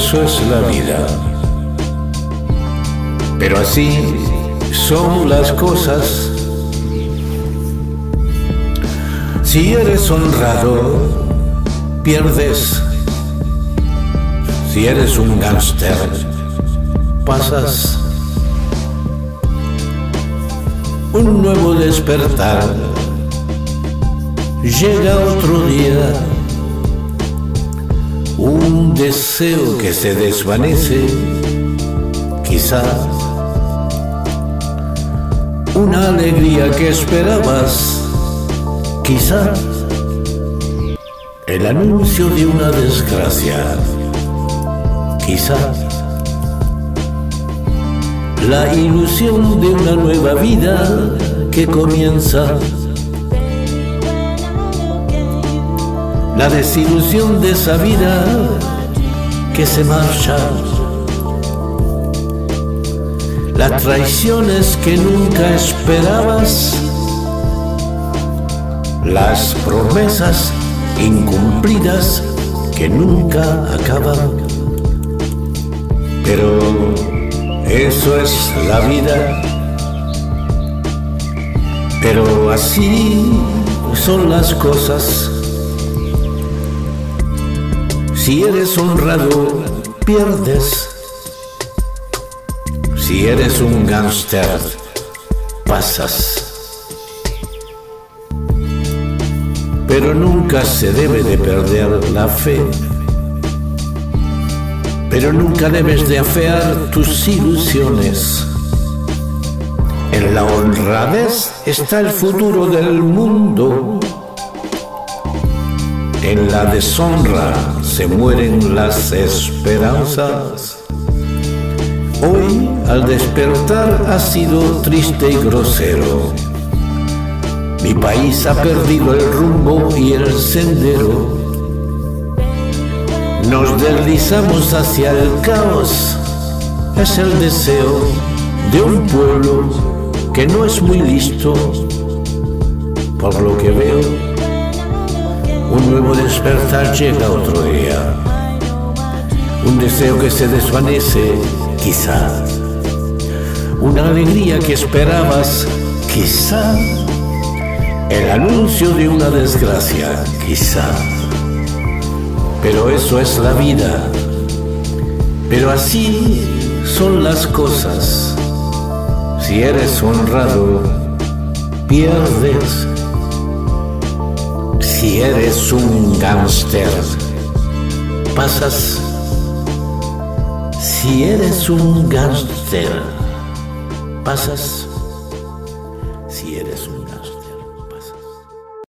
eso es la vida. Pero así son las cosas. Si eres honrado, pierdes. Si eres un gángster, pasas. Un nuevo despertar, llega otro día. Un deseo que se desvanece, quizás. Una alegría que esperabas, quizás. El anuncio de una desgracia, quizás. La ilusión de una nueva vida que comienza. La desilusión de esa vida que se marcha. Las traiciones que nunca esperabas. Las promesas incumplidas que nunca acaban. Pero eso es la vida. Pero así son las cosas. Si eres honrado, pierdes. Si eres un gángster, pasas. Pero nunca se debe de perder la fe. Pero nunca debes de afear tus ilusiones. En la honradez está el futuro del mundo. En la deshonra se mueren las esperanzas. Hoy, al despertar, ha sido triste y grosero. Mi país ha perdido el rumbo y el sendero. Nos deslizamos hacia el caos. Es el deseo de un pueblo que no es muy listo. Por lo que veo, un nuevo despertar llega otro día. Un deseo que se desvanece, quizás. Una alegría que esperabas, quizás. El anuncio de una desgracia, quizás. Pero eso es la vida. Pero así son las cosas. Si eres honrado, pierdes. Si eres un gángster, pasas. Si eres un gángster, pasas.